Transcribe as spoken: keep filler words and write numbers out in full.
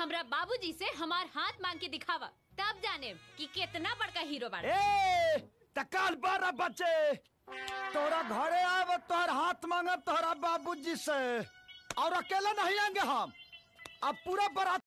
हमरा बाबूजी से हमार हाथ मांग के दिखावा, तब जाने कि कितना बड़का हीरो बाड़े। ए तकाल बारा बच्चे, तोरा घरे आव तोहर हाथ मांगब तोहरा बाबूजी से, और अकेला नहीं आएंगे हम। अब पूरा बारात